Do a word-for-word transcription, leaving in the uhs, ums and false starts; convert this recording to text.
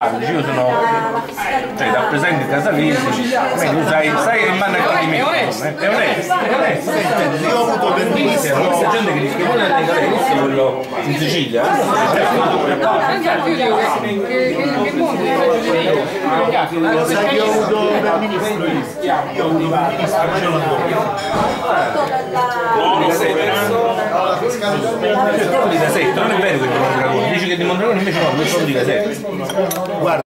Io sono, cioè, rappresento i casalesi, quindi sai, sai che manda il tradimento, è onesto, è onesto. Io ho avuto per ministro questa gente che dice che vuole andare in Galles, quello in Sicilia, sai che ho avuto per ministro io ho avuto per ministro non è vero che di Mondragone, dici che di Mondragone invece no, non sono di Caselli. Guarda